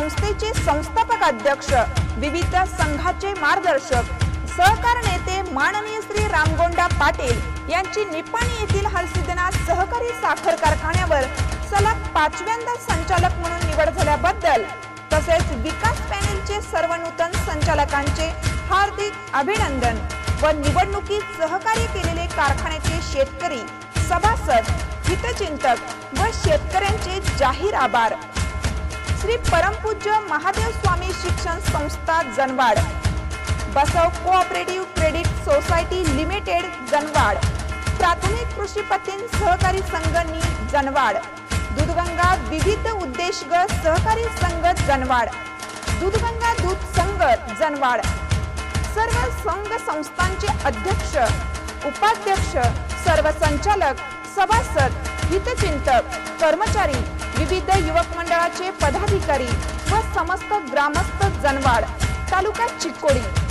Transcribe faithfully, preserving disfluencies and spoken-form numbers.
संस्थेचे संस्थापक अध्यक्ष, विविध संघाचे मार्गदर्शक, सहकार नेते माननीय श्री रामगोंडा पाटील यांची निपाणी येथील हरसिद्धनाथ सहकारी साखर कारखान्यावर सलग पाचव्यांदा संचालक म्हणून निवड झाल्याबद्दल तसेच विकास पॅनेलचे सर्व नूतन संचालकांचे हार्दिक अभिनंदन व निवडणुकीत सहकार्य केलेले कारखान्याचे शेतकरी, सभासद, हितचिंतक व शेतकऱ्यांचे जाहीर आभार। श्री परमपूज्य महादेव स्वामी शिक्षण संस्था Janwad, Basava cooperative credit society limited Janwad, प्राथमिक कृषी पत्तीन सहकारी संघ नी जनवाड, दूधगंगा विविध उद्देशग सहकारी संघ जनवाड, दूधगंगा दूध संघ जनवाड, सर्व संघ संस्थांचे अध्यक्ष, उपाध्यक्ष, सर्व संचालक, सभासद, हितचिंतक, कर्मचारी, विविध युवक मंडळाचे पदाधिकारी व समस्त ग्रामस्थ जनवाड तालुका चिकोडी।